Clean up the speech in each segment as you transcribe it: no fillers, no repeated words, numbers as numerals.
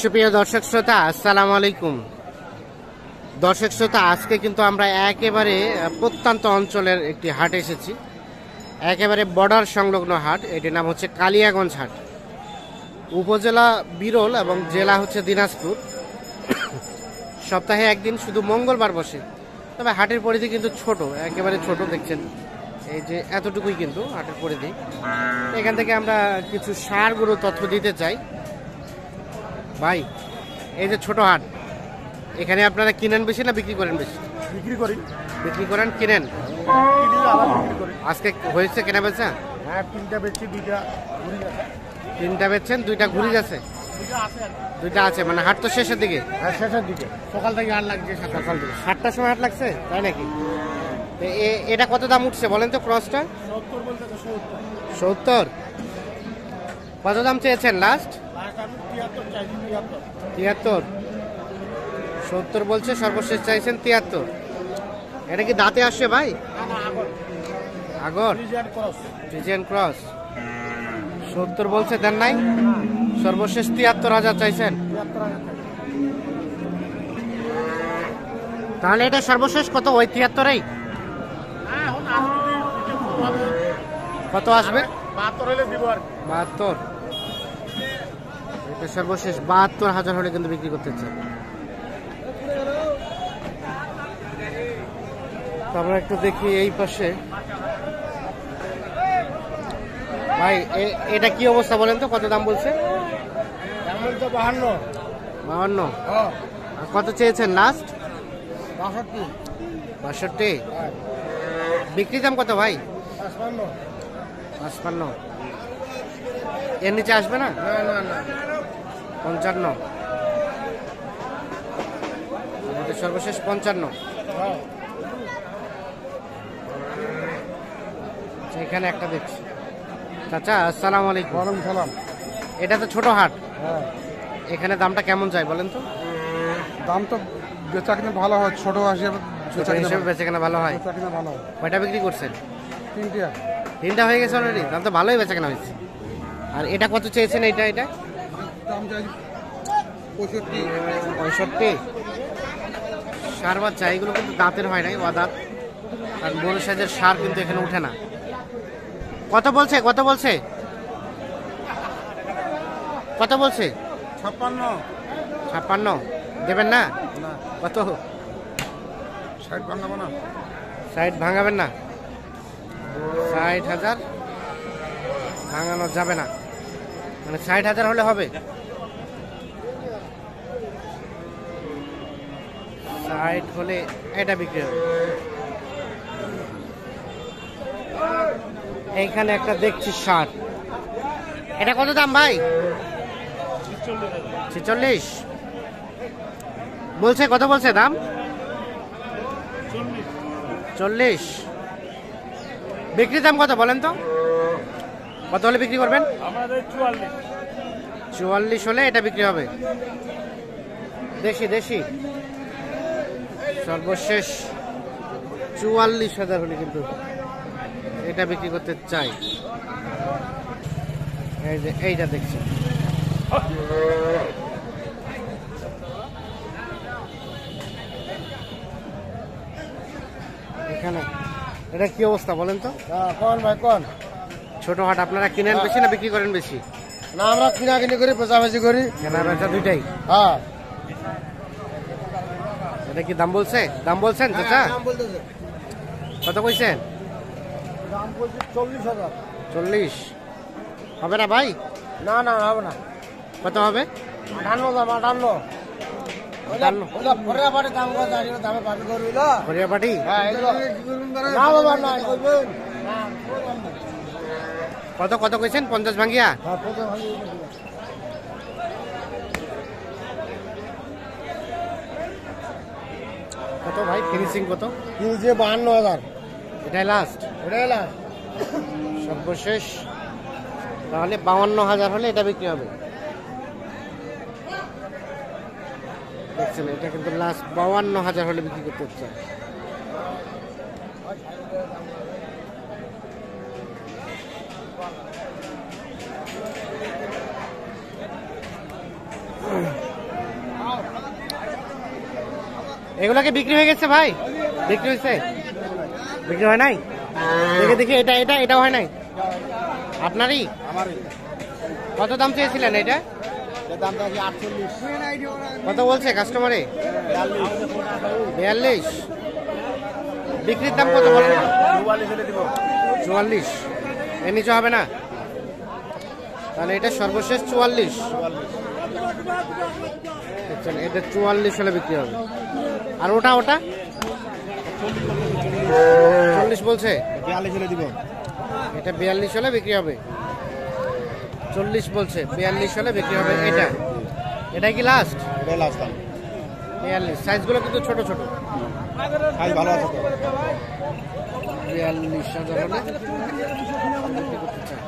সুপ্রিয় দর্শক শ্রোতা, আসসালামু আলাইকুম। দর্শক শ্রোতা, আজকে কিন্তু আমরা একেবারে প্রত্যন্ত অঞ্চলের একটি হাট এসেছি, একেবারে বর্ডার সংলগ্ন হাট। এটির নাম হচ্ছে কালিয়াগঞ্জ হাট। উপজেলা বিরল এবং জেলা হচ্ছে দিনাজপুর। সপ্তাহে একদিন শুধু মঙ্গলবার বসে, তবে হাটের পরিধি কিন্তু ছোট, একেবারে ছোট। দেখছেন এই যে এতটুকুই কিন্তু হাটের পরিধি। এখান থেকে আমরা কিছু সারগুলো তথ্য দিতে চাই। ভাই, এই যে ছোট হাট, এখানে আপনারা কিনেন বেশি না বিক্রি করেন বেশি? বিক্রি করি। বিক্রি করেন, কিনেন? আজকে হয়েছে কেনা বেচা? হ্যাঁ, তিনটা বেচছি, দুইটা ঘুরি যাচ্ছে। তিনটা বেচছেন, দুইটা ঘুরি যাচ্ছে? দুইটা আছে, মানে হাট তো শেষের দিকে? হ্যাঁ, শেষের দিকে। সকাল থেকে হাট লাগছে, সকাল থেকে 7টার সময় হাট লাগছে, তাই নাকি? তো এটা কত দাম উঠছে বলেন তো? ক্রসটা 70 বলতে 70। কত দাম চেয়েছেন লাস্ট? আমি 73 চাইছি। 73। 70 বলছে, সর্বশেষ চাইছেন 73। এটা কি দাঁতে আসছে ভাই? আগর ফ্রিজিয়ান ক্রস। 70 বলছে, দেন নাই? সর্বশেষ 73,000 চাইছেন। তাহলে এটা সর্বশেষ কত? ওই 73-এই কত আসবে? 72 হলে দিব আর 72। এটা সর্বশেষ 72,000 হলে কিন্তু বিক্রি করতে চাই। তো আমরা একটু দেখি এই পাশে। ভাই, এটা কি অবস্থা বলেন তো? কত দাম বলছে? এমন তো 52। 52। হ্যাঁ, আর কত চেয়েছেন লাস্ট? 62। 62। বিক্রি দাম কত ভাই? 55। 55। এর নিচে আসবে না? না না না, 55। আমাদের সর্বশেষ 55। হ্যাঁ। এখানে একটা দেখছি। চাচা, আসসালামু আলাইকুম। ওয়ালাইকুম সালাম। এটা তো ছোট হাট, হ্যাঁ, এখানে দামটা কেমন যায় বলেন তো? দাম তো বেচা কিনা ভালো হয়, ছোট হিসেবে ছোট হিসেবে বেচে কেনা ভালো হয়। বেচা কিনা ভালো হয়। কয়টা বিক্রি করছেন? 3টা। 3টা হয়ে গেছে অলরেডি, দাম তো ভালোই বেচা কেনা হয়েছে। আর এটা কত চেয়েছেন? এটা দাম চাই 65। 65। সার বাচ্চা, এগুলো কিন্তু দাঁতের হয় নাই, দাঁত। আর বড় সাইজের সার কিন্তু এখানে উঠে না। কত বলছে? কত বলছে? কত বলছে? 56। 56। দেবেন না? না, কত? 60 ভাঙাবো না। 60 ভাঙাবেন না? 60,000 ভাঙানো যাবে না, মানে 60,000 হলে হবে। 60 হলে এটা বিক্রি হবে। এইখানে একটা দেখছি শার্ট, এটা কত দাম ভাই? 46 বলছে। কত বলছে দাম? 40। বিক্রি দাম কত বলেন তো? কত হলে বিক্রি করবেন? 44 হলে এটা বিক্রি হবে। দেশি দেশি সর্বশেষ 44,000 হলে কিন্তু এটা বিক্রি করতে চাই। এই যে এইটা দেখছি, এখানে এটা কি অবস্থা বলেন তো? কোন ভাই কোন? ছোট হাট, আপনারা কিনেন বেশি না বিক্রি করেন বেশি? না, আমরা কিনা কিনি করি, বেচাবেচি করি। কেনা বেচা দুইটাই? হ্যাঁ। এটা কি দাম বলছে? দাম বলছেন চাচা? দাম বলতেছে। কত কইছেন? দাম বলছি 40,000। 40 হবে না ভাই? না না, হবে না। কত হবে? 58 দাম, 58। 58 ওইটা ফরিয়া বাড়ি দাম কত জানি না, দামে পাবি করবি না। হরিয়া পাটি? হ্যাঁ, এগুলো না বাবা, না করবেন। কত কত কইছেন? 50 ভাঙ্গিয়া? হ্যাঁ, কত ভালো। কত ভাই ফিনিশিং কত? কি যে 52,000। এটাই লাস্ট? ওটাই না। সর্বশেষ তাহলে 52,000 হলে এটা বিক্রি হবে। দেখছেন, এটা কিন্তু লাস্ট 52,000 হলে বিক্রি করতে হচ্ছে। এগুলোকে বিক্রি হয়ে গেছে ভাই? বিক্রি হয়েছে? বিক্রি হয় নাই? দেখে দেখি, এটা এটা এটা হয় নাই আপনারই? কত দাম চেয়েছিলেন এটা? কত বলছে কাস্টমারে? 42। বিক্রির দাম কত বলেন? 44। এর নিচে হবে না? তাহলে এটা সর্বশেষ 44। এটা 44 হলে বিক্রি হবে। আর ওটা ওটা 40 বলছে? 42 হলে দিব। এটা 42 হলে বিক্রি হবে। 40 বলছে, 42 হলে বিক্রি হবে। এটা এটাই কি লাস্ট? এটাই লাস্ট দাম। 42। সাইজগুলো কিন্তু ছোট ছোট। সাইজ ভালো আছে তো। 42,000 হলে বিক্রি করতে চাই।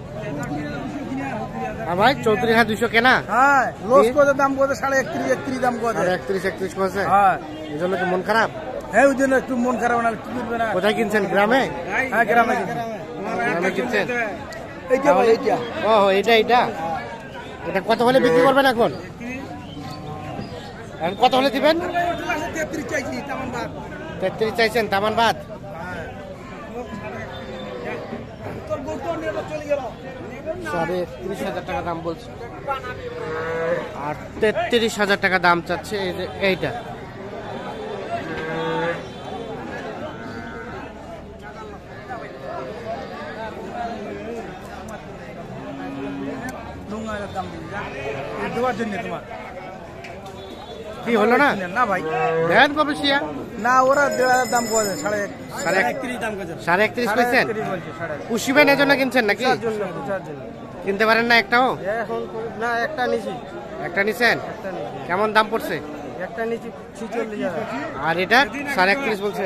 আর ভাই 34,200 কেনা? হ্যাঁ, লস করে দাম করে 31.5 দাম করে। 31 করছে? হ্যাঁ, এই জন্য কি মন খারাপ? হ্যাঁ, ওই জন্য একটু মন খারাপ না, কি করবে না। কোথায় কিনছেন? গ্রামে? হ্যাঁ, গ্রামে কিনছেন? এইটা ভাই, এইটা। ও এটা এটা এটা কত হলে বিক্রি করবেন এখন? এখন কত হলে দিবেন? 33 চাইছি, তেমন বাদ। 33 চাইছেন, তামান বাদ? তোর বউ তো নিয়ে চলে গেল। 30,000 টাকা দাম বলছে, আর 33,000 টাকা দাম চাচ্ছে এই যে এইটা। কি হলো না? না ভাই, দেন কবে শিয়া? না, ওরা দেওয়ার দাম করে 31.5 দাম করে। 31.5 কইছেন? পুষিবেন এই জন্য কিনছেন নাকি? কিনতে পারেন না একটাও? এখন না, একটা নিছি। একটা নিছেন? কেমন দাম পড়ছে? একটা নিচি 46,000। আর এটা 31.5 বলছে।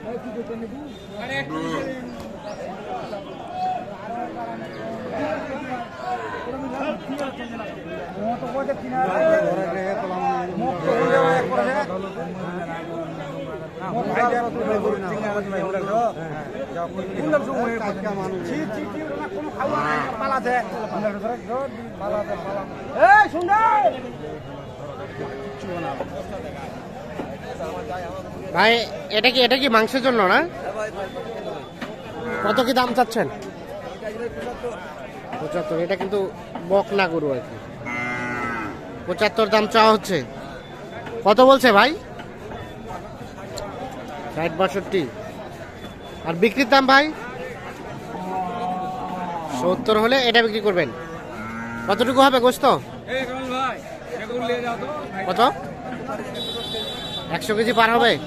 ভাই এটা কি মাংসের জন্য না? কত কি দাম চাচ্ছেন? 75। এটা কিন্তু বকনা গরু আর কি। 75 দাম চাওয়া হচ্ছে। কত বলছে ভাই? 60-62। আর বিক্রির দাম ভাই? 70 হলে এটা বিক্রি করবেন। কতটুকু হবে গোস্ত? কত? 100 কেজি পার হবে?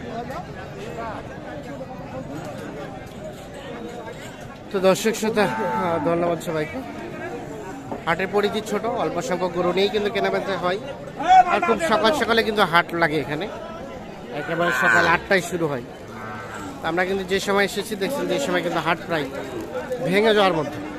তো দর্শক শ্রোতা, ধন্যবাদ সবাইকে। হাটের পরিধি ছোট, অল্প সংখ্যক গরু নিয়েই কিন্তু কেনাবেচা হয়। আর খুব সকাল সকালে কিন্তু হাট লাগে এখানে, একেবারে সকাল 8টায় শুরু হয়। আমরা কিন্তু যে সময় এসেছি দেখছেন যে সময় কিন্তু হাট প্রায় ভেঙে যাওয়ার মধ্যে।